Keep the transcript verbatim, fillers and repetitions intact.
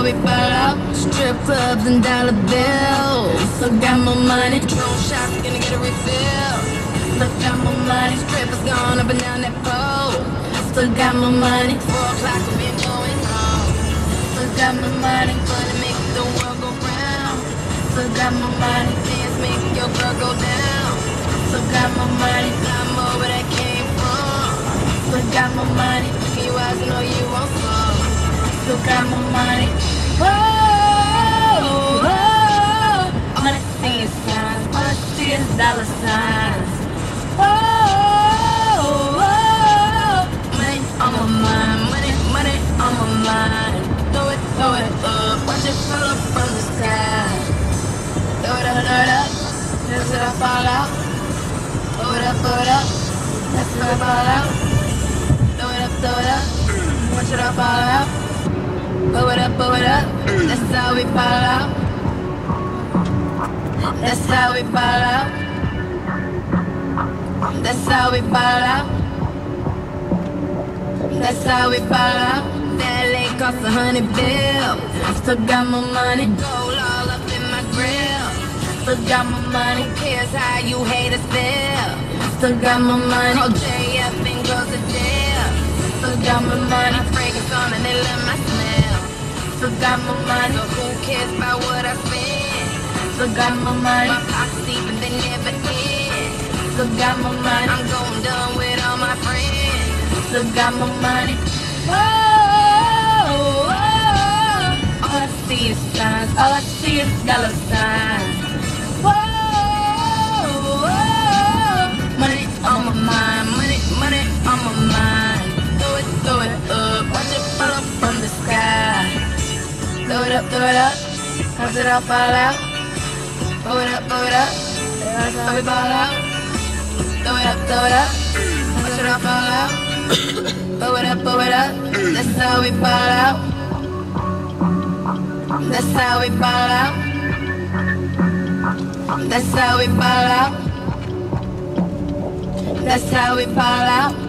we ball out. Strip clubs and dollar bills. Still got my money. Drone shots, gonna get a refill. Still got my money. Strippers gone up and down that pole. Still got my money. Four o'clock, we been going home. Still got my money. Money make the world go round. Still got my money. Dance make your girl go down. Still got my money. I'm over where that came from. Still got my money. Look in your eyes, I know you won't fall. Still got my money. Whoa, whoa. All I see is signs. All I see is dollar signs. Whoa, whoa. Money on my mind. Money, money on my mind. Throw it, throw it up. Watch it fall up from the sky. Throw it up, throw it up. That's it, I fall out. Throw it up, throw it up. That's it, I fall out. Throw it up, throw it up. Watch it, I fall out. Blow it up, blow it up. That's how we fall out. That's how we fall out. That's how we fall out. That's how we fall out. That lake cost a hundred bills. Still got my money. Gold all up in my grill. Still got my money. Cares how you haters feel. Still got my money. Call J F and goes to jail. Still got my money. Fragrance on and they love my smell. Still got my money. So who cares about what I spend? Still got my money. My pockets deep and they never end. Still got my money. I'm going done with all my friends. Still got my money. Whoa, whoa. All I see is signs. All I see is dollar signs. Whoa, whoa. Money on my mind. Money, money on my mind. Throw it, throw it up. Watch it fall up from the sky. Throw it up, throw it up. How's it all fall out? Throw it up, throw it up. That's how we fall out. Throw it up, throw it up. Watch it all fall out. Throw it up, throw it up. That's how we fall out. That's how we fall out. That's how we fall out. That's how we fall out.